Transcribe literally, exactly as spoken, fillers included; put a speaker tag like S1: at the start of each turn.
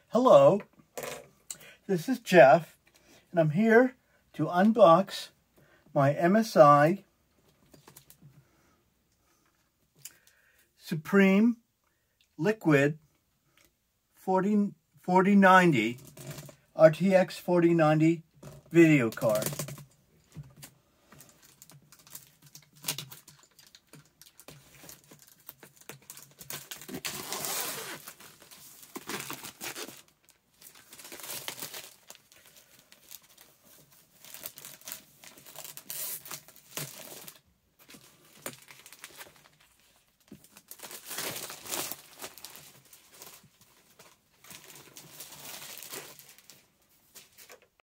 S1: Hello, this is Jeff, and I'm here to unbox my M S I Supreme Liquid forty ninety R T X forty ninety video card.